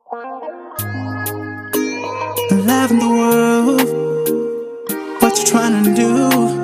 Alive in the world, what you trying to do?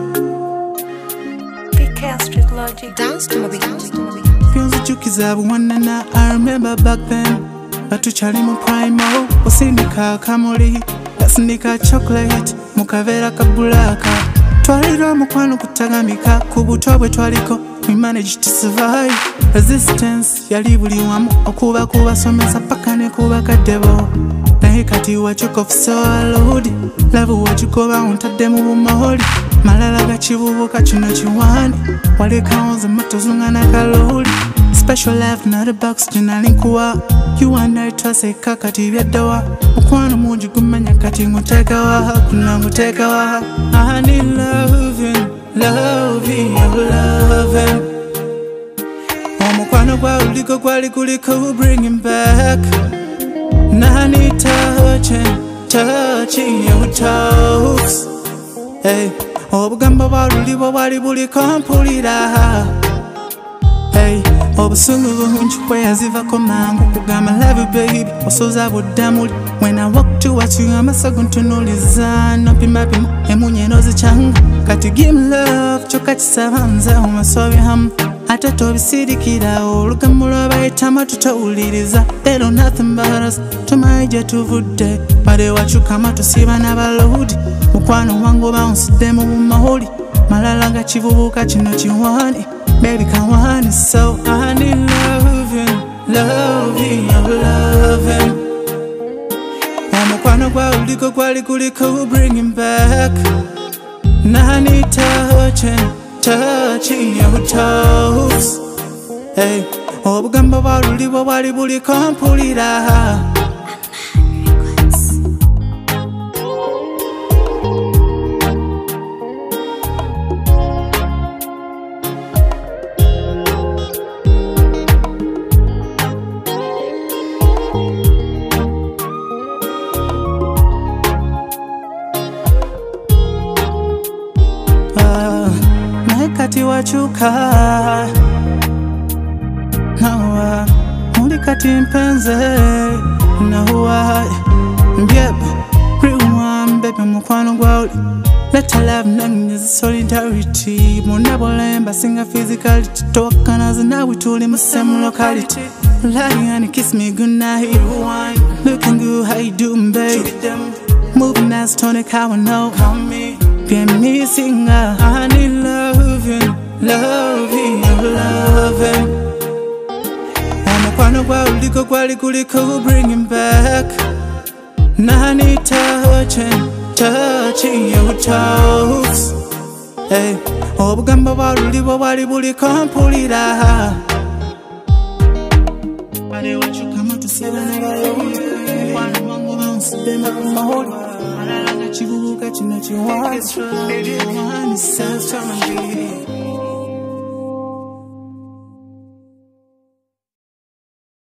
PK Street Logic. Dance to me. Feels that you kizaba one and I remember back then. But to Charlie mo primo, osindika kamoli, lasindika chocolate, mukavera kabulaka. Twalira mukwano kutagamika, kubutobwe twaliko, we managed to survive. Resistance yali buli wamu, okuba somesa paka ne kuba kadebo. Naye kati wachuka so aludi, love wachukoba untadde mu bumaholi. Malala gachibubuka kino kiwani, waleka onze matozungana kaloli. Special life not a box jinalinkuwa. You and I twaseka kati byaddawa. Mukwano mungi gumanya kati ngutekawa, kuna ngutekawa. I need loving, loving, loving. Omukwano gwa uliko gwali kuliko, bring him back. I need touching your toes. Hey, obugamba bwalulibo bwali buliko mpulira. Hey, obusungu bungi bweyazivako mangu kugamba love you baby, osoza buddamuli. When I walk towards you amasago ntunuliza, nopima emunye nozikyanga. Kati give me love, kyokka kisaba nze omusobe hamu. Ate tobisirikira olugambo lw'abayitamu tutawuliriza. They know nothing but us, tumanyi gye tuvudde. Bade wachukama tusiba n'abalodi. Mukwano wangu oba onsidde mu bumaholi. Malala nga kivubuka kino kiwani. Baby come on, so I need loving, loving, loving. Omukwano gwa uliko gwali kuliko, bring him back. I need touching your toes. Hey, obugamba bwalulibo bwali buliko mpulira. Kati wachuka nawa muli kati mpenze nawa mbyebe rewind baby mukwano gwauli. Let our love nangiza solidarity. Munabolemba singa physicality. Towakana zinawe tuli mu same locality. Lying and kiss me goodnight. Looking good, how you doing baby? Moving nice, tonic, how I know. Be missing, I need loving, loving, loving. Omukwano gwa uliko gwali kuliko, bring him back. I need touching your toes. Hey, obugamba bwalulibo bwali buliko mpulira. Bade wachukama tusiba n'abaloli. Mukwano wangu onsidde mu bumaholi. Malala nga kivubuka kino kiwani. Baby, I want to